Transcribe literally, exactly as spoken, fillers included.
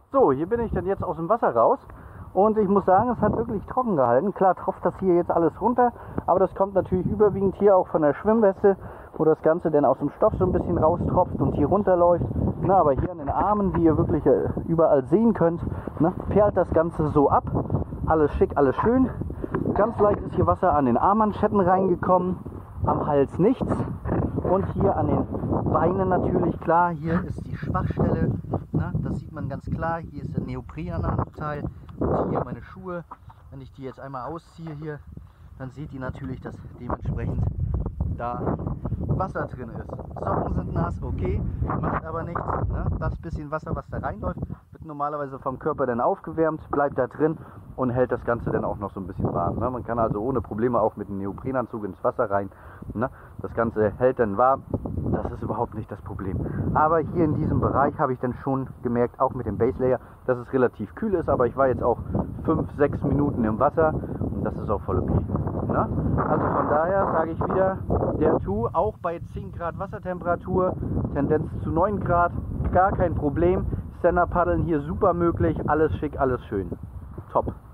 So, hier bin ich dann jetzt aus dem Wasser raus und ich muss sagen, es hat wirklich trocken gehalten. Klar tropft das hier jetzt alles runter, aber das kommt natürlich überwiegend hier auch von der Schwimmweste, wo das Ganze dann aus dem Stoff so ein bisschen raustropft und hier runterläuft. Na, aber hier an den Armen, wie ihr wirklich überall sehen könnt, ne, perlt das Ganze so ab. Alles schick, alles schön. Ganz leicht ist hier Wasser an den Armmanschetten reingekommen, am Hals nichts. Und hier an den Beinen natürlich, klar, hier ist die Schwachstelle, ne, das sieht man ganz klar, hier ist der Neoprenanteil und hier meine Schuhe. Wenn ich die jetzt einmal ausziehe hier, dann seht ihr natürlich, dass dementsprechend da Wasser drin ist. Socken sind nass, okay, macht aber nichts. Ne? Das bisschen Wasser, was da reinläuft, wird normalerweise vom Körper dann aufgewärmt, bleibt da drin und hält das Ganze dann auch noch so ein bisschen warm. Ne? Man kann also ohne Probleme auch mit dem Neoprenanzug ins Wasser rein. Ne? Das Ganze hält dann warm, das ist überhaupt nicht das Problem. Aber hier in diesem Bereich habe ich dann schon gemerkt, auch mit dem Base Layer, dass es relativ kühl ist, aber ich war jetzt auch fünf, sechs Minuten im Wasser und das ist auch voll okay. Ne? Also von daher sage ich wieder, der Two auch bei zehn Grad Wassertemperatur, Tendenz zu neun Grad, gar kein Problem. Stand-Up-Paddeln hier super möglich, alles schick, alles schön. Top.